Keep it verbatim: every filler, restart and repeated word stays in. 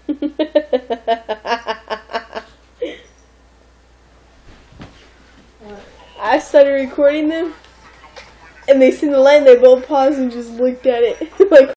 I started recording them, and they seen the line. They both paused and just looked at it like.